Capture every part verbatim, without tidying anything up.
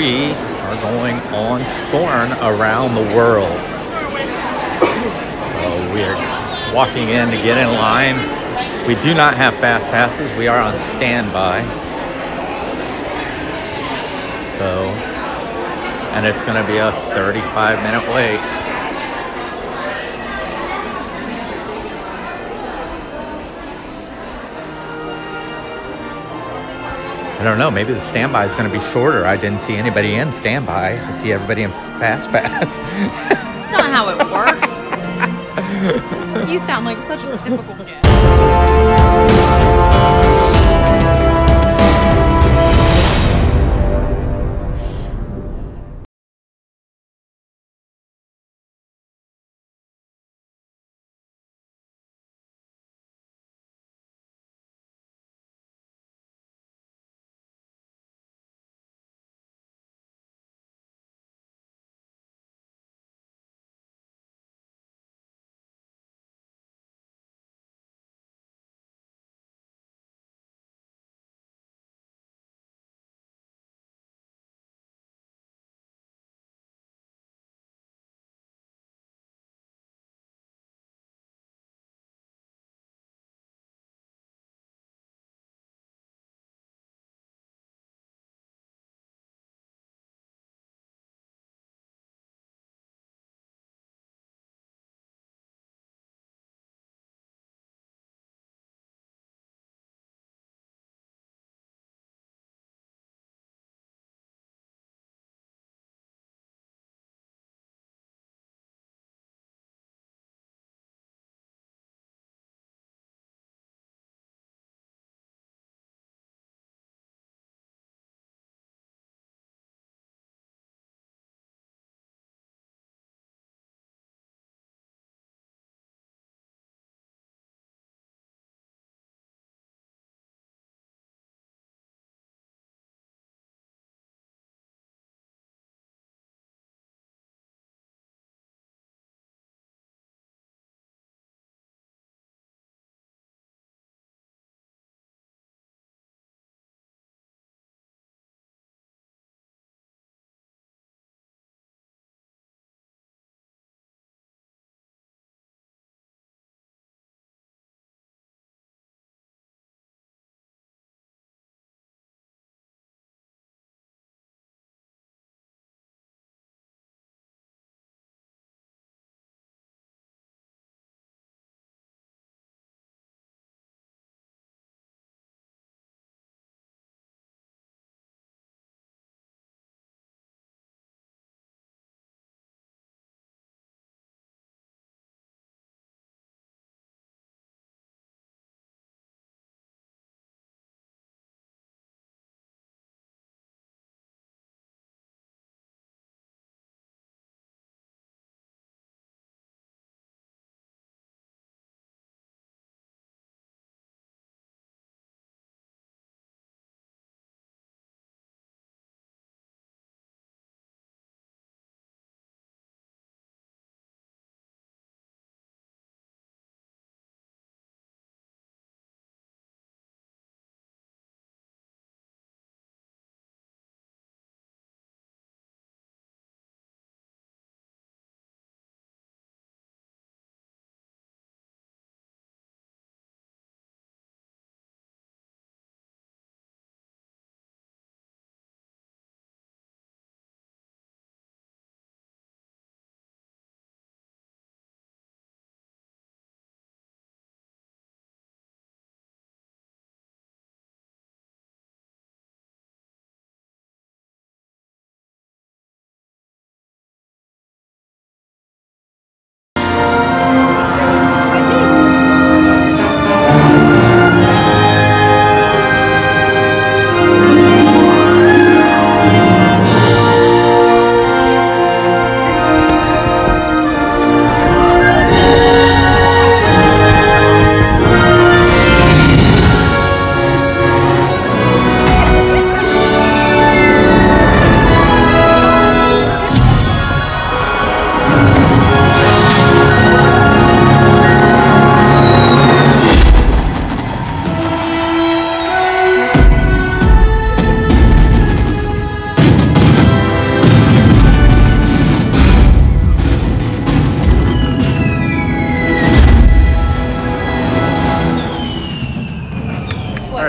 we are going on Soarin' Around the World. So we are walking in to get in line. We do not have fast passes. We are on standby. So, and it's going to be a thirty-five minute wait. I don't know, maybe the standby is going to be shorter. I didn't see anybody in standby. I see everybody in fast pass. That's not how it works. You sound like such a typical kid.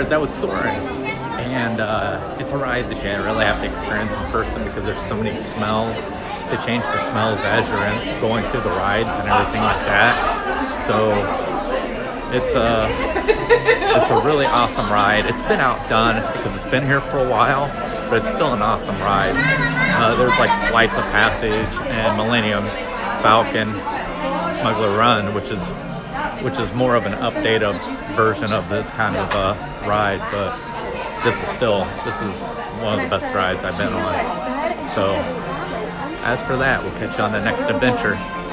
or that was Soarin'. And uh, it's a ride that you really have to experience in person because there's so many smells. They change the smells as you're in, going through the rides and everything like that. So it's a, it's a really awesome ride. It's been outdone because it's been here for a while, but it's still an awesome ride. Uh, there's like Flights of Passage and Millennium Falcon Smuggler Run, which is which is more of an updated version of this kind of uh, ride, but this is still, this is one of the best rides I've been on. So as for that, we'll catch you on the next adventure.